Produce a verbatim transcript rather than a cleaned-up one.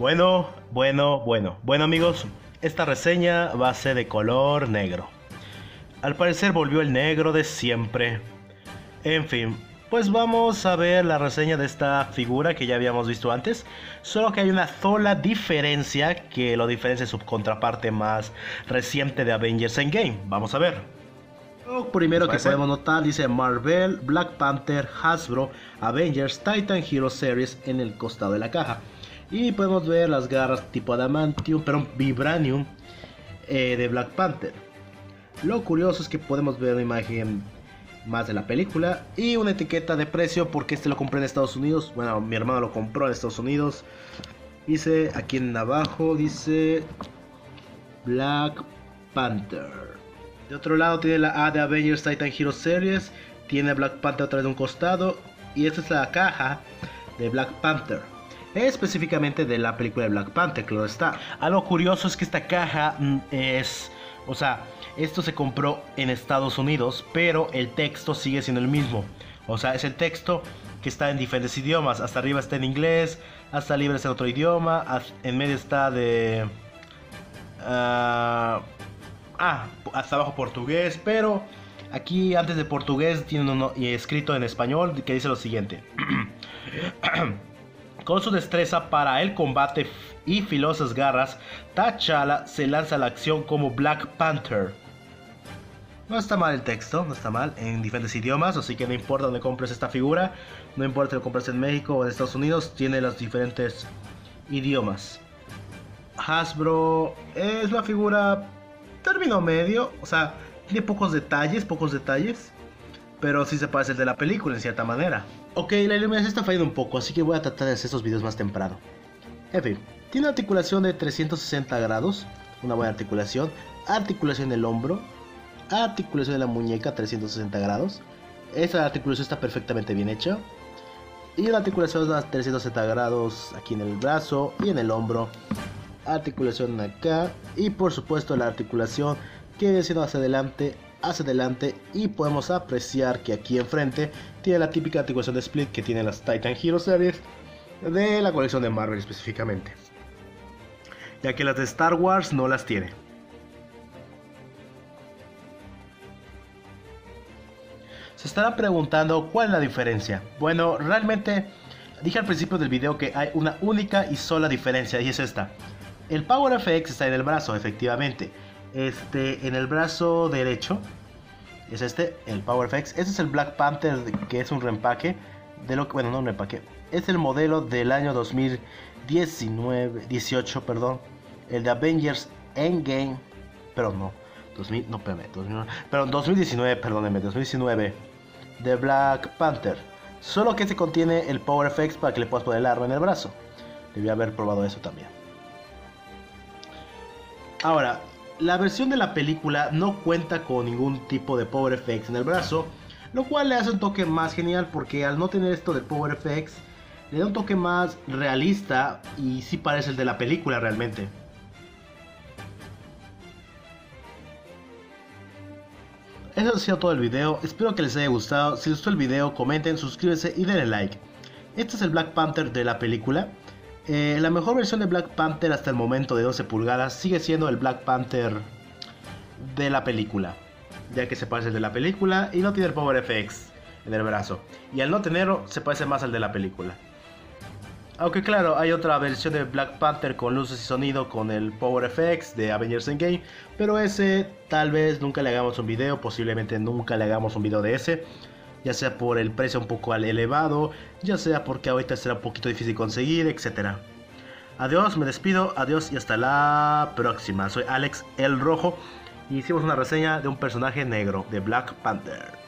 Bueno, bueno, bueno. Bueno amigos, esta reseña va a ser de color negro. Al parecer volvió el negro de siempre. En fin, pues vamos a ver la reseña de esta figura que ya habíamos visto antes. Solo que hay una sola diferencia que lo diferencia de su contraparte más reciente de Avengers Endgame. Vamos a ver. Lo primero que podemos notar dice Marvel, Black Panther, Hasbro, Avengers, Titan Hero Series en el costado de la caja. Y podemos ver las garras tipo Adamantium, pero Vibranium eh, de Black Panther. Lo curioso es que podemos ver una imagen más de la película y una etiqueta de precio porque este lo compré en Estados Unidos. Bueno, mi hermano lo compró en Estados Unidos. Dice aquí en abajo, dice Black Panther. De otro lado tiene la A de Avengers Titan Hero Series. Tiene Black Panther otra vez de un costado. Y esta es la caja de Black Panther, específicamente de la película de Black Panther, claro está. Algo curioso es que esta caja es... O sea, esto se compró en Estados Unidos, pero el texto sigue siendo el mismo. O sea, es el texto que está en diferentes idiomas. Hasta arriba está en inglés, hasta arriba está en otro idioma, en medio está de... Uh, ah, hasta abajo portugués, pero aquí antes de portugués tiene uno escrito en español que dice lo siguiente. Con su destreza para el combate y filosas garras, T'Challa se lanza a la acción como Black Panther. No está mal el texto, no está mal, en diferentes idiomas, así que no importa dónde compres esta figura, no importa si lo compras en México o en Estados Unidos, tiene los diferentes idiomas. Hasbro es la figura término medio, o sea, tiene pocos detalles, pocos detalles, pero sí se parece al de la película en cierta manera. Ok, la iluminación está fallando un poco, así que voy a tratar de hacer estos videos más temprano. En fin, tiene una articulación de trescientos sesenta grados, una buena articulación, articulación del hombro, articulación de la muñeca trescientos sesenta grados. Esta articulación está perfectamente bien hecha. Y la articulación a trescientos sesenta grados aquí en el brazo y en el hombro. Articulación acá y por supuesto la articulación que viene siendo hacia adelante, hacia adelante, y podemos apreciar que aquí enfrente tiene la típica articulación de split que tienen las Titan Hero Series de la colección de Marvel específicamente, ya que las de Star Wars no las tiene. Se estarán preguntando cuál es la diferencia. Bueno, realmente dije al principio del video que hay una única y sola diferencia, y es esta. El Power F X está en el brazo, efectivamente. Este, en el brazo derecho es este, el Power F X. Este es el Black Panther, que es un reempaque de lo que, bueno, no un reempaque. Es el modelo del año dos mil diecinueve, dieciocho, perdón. El de Avengers Endgame, pero no, dos mil, no, espérame, dos mil, perdón, dos mil diecinueve, perdónenme, dos mil diecinueve de Black Panther. Solo que se contiene el Power F X para que le puedas poner el arma en el brazo. Debí haber probado eso también. Ahora, la versión de la película no cuenta con ningún tipo de Power F X en el brazo, lo cual le hace un toque más genial porque al no tener esto del Power F X le da un toque más realista y sí parece el de la película realmente. Eso ha sido todo el video, espero que les haya gustado. Si les gustó el video, comenten, suscríbanse y denle like. Este es el Black Panther de la película. Eh, la mejor versión de Black Panther hasta el momento de doce pulgadas sigue siendo el Black Panther de la película, ya que se parece al de la película y no tiene el Power F X en el brazo, y al no tenerlo se parece más al de la película. Aunque claro, hay otra versión de Black Panther con luces y sonido con el Power F X de Avengers Endgame, pero ese tal vez nunca le hagamos un video, posiblemente nunca le hagamos un video de ese, ya sea por el precio un poco elevado, ya sea porque ahorita será un poquito difícil conseguir, etcétera. Adiós, me despido, adiós y hasta la próxima. Soy Alex el Rojo y hicimos una reseña de un personaje negro de Black Panther.